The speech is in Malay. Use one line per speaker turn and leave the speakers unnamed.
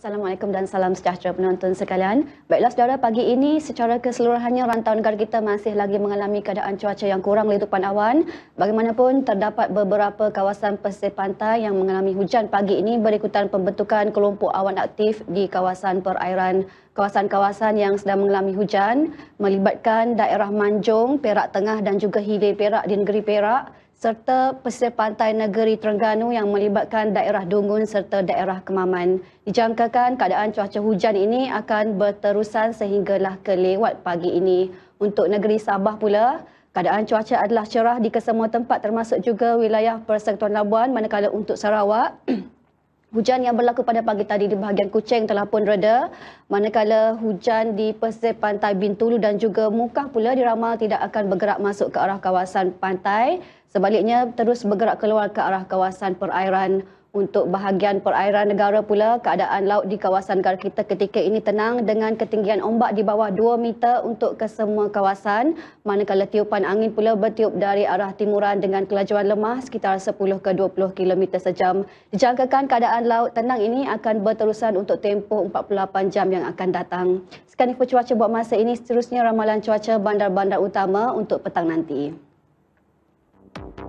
Assalamualaikum dan salam sejahtera penonton sekalian. Baiklah saudara, pagi ini secara keseluruhannya rantau negara kita masih lagi mengalami keadaan cuaca yang kurang letupan awan. Bagaimanapun terdapat beberapa kawasan pesisir pantai yang mengalami hujan pagi ini berikutan pembentukan kelompok awan aktif di kawasan perairan. Kawasan-kawasan yang sedang mengalami hujan melibatkan daerah Manjung, Perak Tengah dan juga Hilir Perak di negeri Perak, serta pesisir pantai negeri Terengganu yang melibatkan daerah Dungun serta daerah Kemaman. Dijangkakan keadaan cuaca hujan ini akan berterusan sehinggalah kelewat pagi ini. Untuk negeri Sabah pula, keadaan cuaca adalah cerah di kesemua tempat termasuk juga wilayah Persekutuan Labuan, manakala untuk Sarawak, hujan yang berlaku pada pagi tadi di bahagian Kuching telah pun reda, manakala hujan di pesisir pantai Bintulu dan juga Mukah pula diramal tidak akan bergerak masuk ke arah kawasan pantai. Sebaliknya terus bergerak keluar ke arah kawasan perairan. Untuk bahagian perairan negara pula, keadaan laut di kawasan negara kita ketika ini tenang dengan ketinggian ombak di bawah 2 meter untuk kesemua kawasan. Manakala tiupan angin pula bertiup dari arah timuran dengan kelajuan lemah sekitar 10 ke 20 km sejam. Dijangkakan keadaan laut tenang ini akan berterusan untuk tempoh 48 jam yang akan datang. Sekian info cuaca buat masa ini. Seterusnya ramalan cuaca bandar-bandar utama untuk petang nanti.